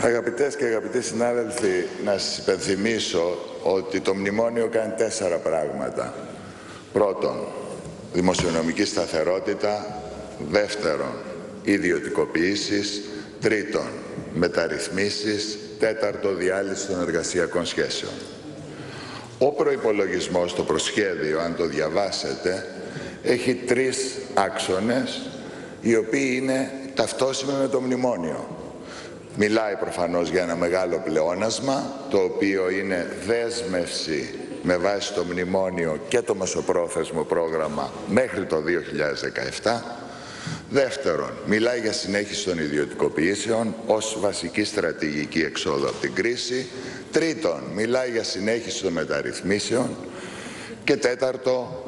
Αγαπητές και αγαπητοί συνάδελφοι, να σας υπενθυμίσω ότι το μνημόνιο κάνει 4 πράγματα. Πρώτον, δημοσιονομική σταθερότητα. Δεύτερον, ιδιωτικοποιήσεις. Τρίτον, μεταρρυθμίσεις. Τέταρτο, διάλυση των εργασιακών σχέσεων. Ο προϋπολογισμός, το προσχέδιο, αν το διαβάσετε, έχει 3 άξονες, οι οποίοι είναι ταυτόσιμοι με το μνημόνιο. Μιλάει προφανώς για ένα μεγάλο πλεόνασμα, το οποίο είναι δέσμευση με βάση το μνημόνιο και το μεσοπρόθεσμο πρόγραμμα μέχρι το 2017. Δεύτερον, μιλάει για συνέχιση των ιδιωτικοποιήσεων ως βασική στρατηγική εξόδου από την κρίση. Τρίτον, μιλάει για συνέχιση των μεταρρυθμίσεων. Και τέταρτο,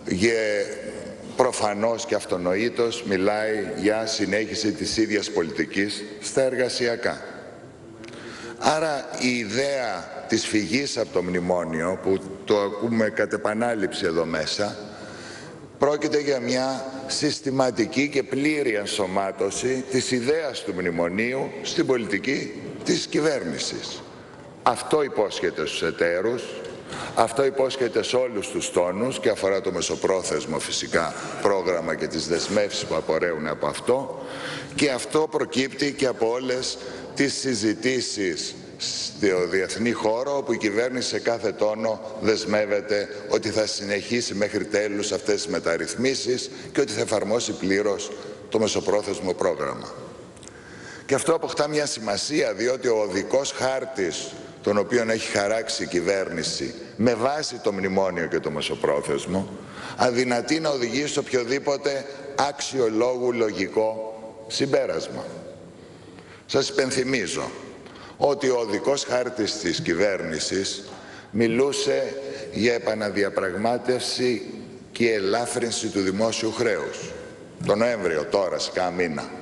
προφανώς και αυτονοήτως μιλάει για συνέχιση της ίδιας πολιτικής στα εργασιακά. Άρα η ιδέα της φυγής από το μνημόνιο, που το ακούμε κατ' επανάληψη εδώ μέσα, πρόκειται για μια συστηματική και πλήρη ενσωμάτωση της ιδέας του μνημονίου στην πολιτική της κυβέρνησης. Αυτό υπόσχεται στους εταίρους. Αυτό υπόσχεται σε όλους τους τόνους και αφορά το μεσοπρόθεσμο φυσικά πρόγραμμα και τις δεσμεύσεις που απορρέουν από αυτό, και αυτό προκύπτει και από όλες τις συζητήσεις στο διεθνή χώρο, όπου η κυβέρνηση σε κάθε τόνο δεσμεύεται ότι θα συνεχίσει μέχρι τέλους αυτές τις μεταρρυθμίσεις και ότι θα εφαρμόσει πλήρως το μεσοπρόθεσμο πρόγραμμα. Και αυτό αποκτά μια σημασία, διότι ο οδικός χάρτης τον οποίον έχει χαράξει η κυβέρνηση με βάση το μνημόνιο και το μεσοπρόθεσμο, αδυνατεί να οδηγήσει σε οποιοδήποτε άξιο λόγου λογικό συμπέρασμα. Σας υπενθυμίζω ότι ο οδικός χάρτης της κυβέρνησης μιλούσε για επαναδιαπραγμάτευση και ελάφρυνση του δημόσιου χρέους. Το Νοέμβριο, τώρα, σε κάνα μήνα.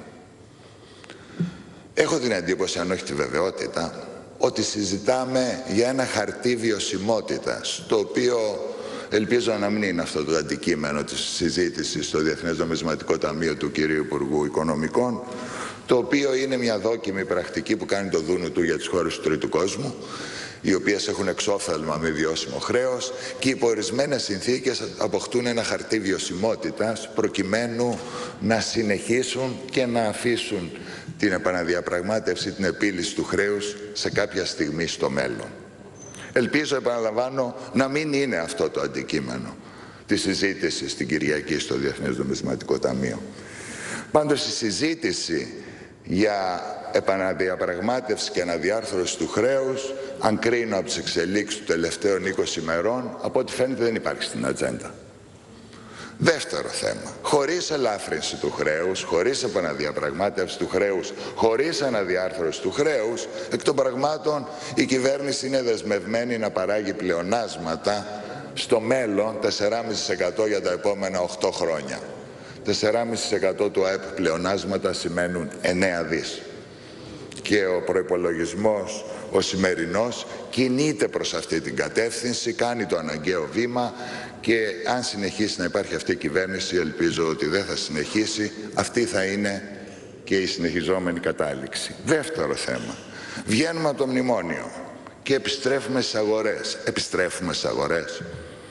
Έχω την εντύπωση, αν όχι τη βεβαιότητα, ότι συζητάμε για ένα χαρτί βιωσιμότητας, το οποίο ελπίζω να μην είναι αυτό το αντικείμενο της συζήτησης στο Διεθνές Νομισματικό Ταμείο του κυρίου Υπουργού Οικονομικών, το οποίο είναι μια δόκιμη πρακτική που κάνει το δούνου του για τις χώρες του τρίτου κόσμου, οι οποίες έχουν εξόφθαλμα με βιώσιμο χρέος και υπό ορισμένες συνθήκες αποκτούν ένα χαρτί βιωσιμότητας προκειμένου να συνεχίσουν και να αφήσουν την επαναδιαπραγμάτευση, την επίλυση του χρέους σε κάποια στιγμή στο μέλλον. Ελπίζω, επαναλαμβάνω, να μην είναι αυτό το αντικείμενο της συζήτησης την Κυριακή στο Διεθνές Νομισματικό Ταμείο. Πάντως η συζήτηση για επαναδιαπραγμάτευση και αναδιάρθρωση του χρέους, αν κρίνω από τις εξελίξεις των τελευταίων 20 ημερών, από ό,τι φαίνεται δεν υπάρχει στην ατζέντα. Δεύτερο θέμα, χωρίς ελάφρυνση του χρέους, χωρίς επαναδιαπραγμάτευση του χρέους, χωρίς αναδιάρθρωση του χρέους, εκ των πραγμάτων η κυβέρνηση είναι δεσμευμένη να παράγει πλεονάσματα στο μέλλον 4,5% για τα επόμενα 8 χρόνια. 4,5% του ΑΕΠ πλεονάσματα σημαίνουν 9 δις. Και ο προϋπολογισμός, ο σημερινός, κινείται προς αυτή την κατεύθυνση, κάνει το αναγκαίο βήμα και αν συνεχίσει να υπάρχει αυτή η κυβέρνηση, ελπίζω ότι δεν θα συνεχίσει, αυτή θα είναι και η συνεχιζόμενη κατάληξη. Δεύτερο θέμα, βγαίνουμε από το μνημόνιο και επιστρέφουμε στις αγορές. Επιστρέφουμε στις αγορές.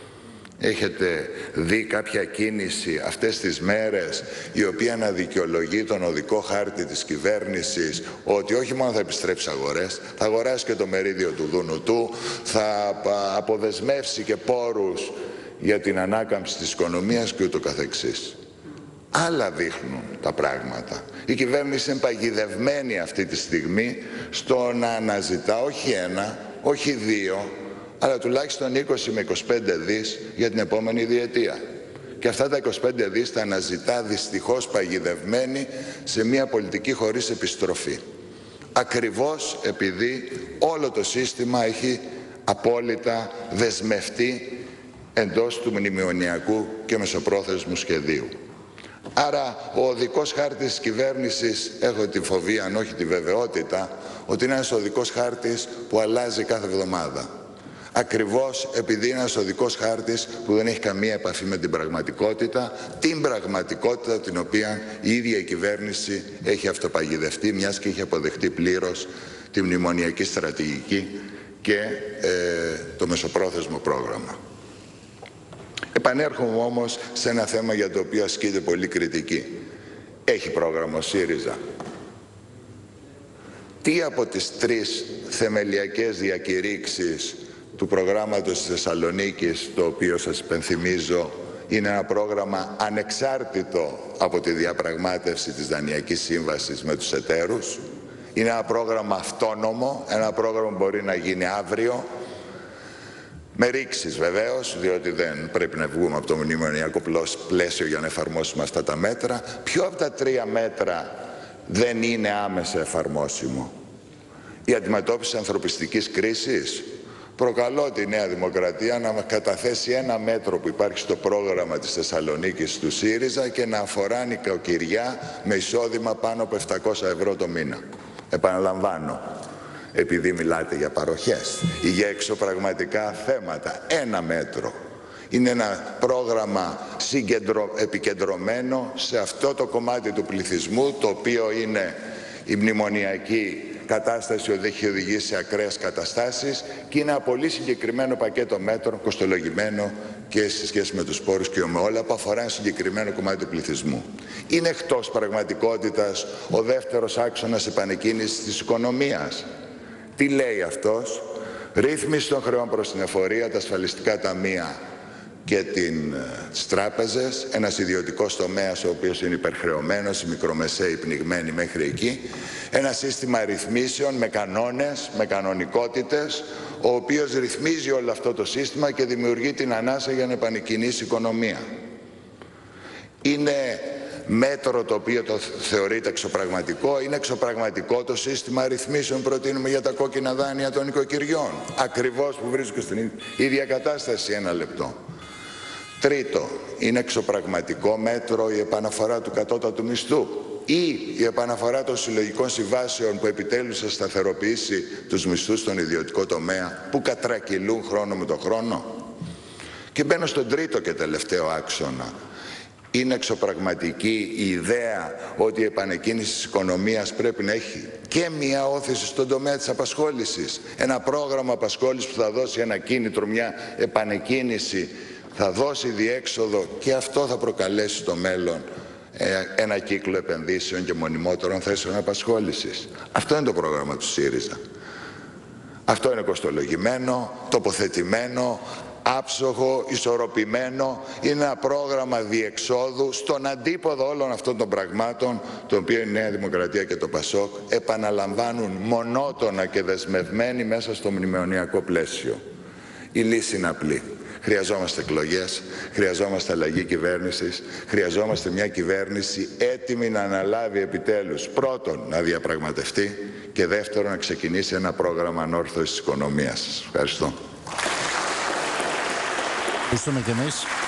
Έχετε δει κάποια κίνηση αυτές τις μέρες η οποία να δικαιολογεί τον οδικό χάρτη της κυβέρνησης ότι όχι μόνο θα επιστρέψει αγορές, θα αγοράσει και το μερίδιο του δούνου του, θα αποδεσμεύσει και πόρους για την ανάκαμψη της οικονομίας και ούτω καθεξής. Άλλα δείχνουν τα πράγματα. Η κυβέρνηση είναι παγιδευμένη αυτή τη στιγμή στο να αναζητά όχι 1, όχι 2, αλλά τουλάχιστον 20 με 25 δις για την επόμενη διετία. Και αυτά τα 25 δις τα αναζητά δυστυχώς παγιδευμένη σε μια πολιτική χωρίς επιστροφή. Ακριβώς επειδή όλο το σύστημα έχει απόλυτα δεσμευτεί εντός του μνημονιακού και μεσοπρόθεσμου σχεδίου. Άρα ο οδικός χάρτης της κυβέρνησης, έχω τη φοβία, αν όχι τη βεβαιότητα, ότι είναι ένας οδικός χάρτης που αλλάζει κάθε εβδομάδα. Ακριβώς επειδή είναι ένας οδικός χάρτης που δεν έχει καμία επαφή με την πραγματικότητα την οποία η ίδια η κυβέρνηση έχει αυτοπαγιδευτεί, μιας και έχει αποδεχτεί πλήρως τη μνημονιακή στρατηγική και το μεσοπρόθεσμο πρόγραμμα. Επανέρχομαι όμως σε ένα θέμα για το οποίο ασκείται πολύ κριτική. Έχει πρόγραμμα ο ΣΥΡΙΖΑ? Τι από τις 3 θεμελιακές διακηρύξεις του προγράμματος της Θεσσαλονίκης, το οποίο σας υπενθυμίζω είναι ένα πρόγραμμα ανεξάρτητο από τη διαπραγμάτευση της Δανειακής Σύμβασης με τους εταίρους, είναι ένα πρόγραμμα αυτόνομο, ένα πρόγραμμα που μπορεί να γίνει αύριο, με ρήξεις βεβαίως, διότι δεν πρέπει να βγούμε από το μνημονιακό πλαίσιο για να εφαρμόσουμε αυτά τα μέτρα. Ποιο από τα 3 μέτρα δεν είναι άμεσα εφαρμόσιμο? Η αντιμετώπιση ανθρωπιστικής κρίσης? Προκαλώ τη Νέα Δημοκρατία να καταθέσει ένα μέτρο που υπάρχει στο πρόγραμμα της Θεσσαλονίκης του ΣΥΡΙΖΑ και να αφορά νοικοκυριά με εισόδημα πάνω από 700 ευρώ το μήνα. Επαναλαμβάνω, επειδή μιλάτε για παροχές ή για εξωπραγματικά θέματα, ένα μέτρο. Είναι ένα πρόγραμμα επικεντρωμένο σε αυτό το κομμάτι του πληθυσμού, το οποίο είναι η μνημονιακή κατάσταση που έχει οδηγήσει σε ακραίες καταστάσεις, και είναι ένα πολύ συγκεκριμένο πακέτο μέτρων, κοστολογημένο και σε σχέση με τους πόρους και με όλα, που αφορά ένα συγκεκριμένο κομμάτι του πληθυσμού. Είναι εκτός πραγματικότητας ο δεύτερος άξονας επανεκκίνησης της οικονομίας? Τι λέει αυτός? Ρύθμιση των χρεών προς την εφορία, τα ασφαλιστικά ταμεία και τις τράπεζες, ένας ιδιωτικός τομέας ο οποίος είναι υπερχρεωμένος, οι μικρομεσαίοι πνιγμένοι μέχρι εκεί, ένα σύστημα ρυθμίσεων με κανόνες, με κανονικότητες, ο οποίος ρυθμίζει όλο αυτό το σύστημα και δημιουργεί την ανάσα για να επανεκκινήσει η οικονομία. Είναι μέτρο το οποίο το θεωρείται εξωπραγματικό? Είναι εξωπραγματικό το σύστημα ρυθμίσεων που προτείνουμε για τα κόκκινα δάνεια των οικοκυριών, ακριβώς που βρίσκονται στην ίδια κατάσταση? Ένα λεπτό. Τρίτο, είναι εξωπραγματικό μέτρο η επαναφορά του κατώτατου μισθού ή η επαναφορά των συλλογικών συμβάσεων που επιτέλους θα σταθεροποιήσει τους μισθούς στον ιδιωτικό τομέα που κατρακυλούν χρόνο με το χρόνο? Και μπαίνω στον τρίτο και τελευταίο άξονα. Είναι εξωπραγματική η ιδέα ότι η επανεκκίνηση της οικονομίας πρέπει να έχει και μια όθηση στον τομέα της απασχόλησης? Ένα πρόγραμμα απασχόλησης που θα δώσει ένα κίνητρο, μια επανεκκίνηση, θα δώσει διέξοδο, και αυτό θα προκαλέσει στο μέλλον ένα κύκλο επενδύσεων και μονιμότερων θέσεων απασχόλησης. Αυτό είναι το πρόγραμμα του ΣΥΡΙΖΑ. Αυτό είναι κοστολογημένο, τοποθετημένο, άψογο, ισορροπημένο. Είναι ένα πρόγραμμα διεξόδου στον αντίποδο όλων αυτών των πραγμάτων, το οποίο η Νέα Δημοκρατία και το ΠΑΣΟΚ επαναλαμβάνουν μονότονα και δεσμευμένοι μέσα στο μνημονιακό πλαίσιο. Η λύση είναι απλή. Χρειαζόμαστε εκλογές, χρειαζόμαστε αλλαγή κυβέρνησης, χρειαζόμαστε μια κυβέρνηση έτοιμη να αναλάβει επιτέλους, πρώτον, να διαπραγματευτεί, και δεύτερον, να ξεκινήσει ένα πρόγραμμα ανόρθωσης της οικονομίας. Ευχαριστώ. Ευχαριστούμε και εμείς.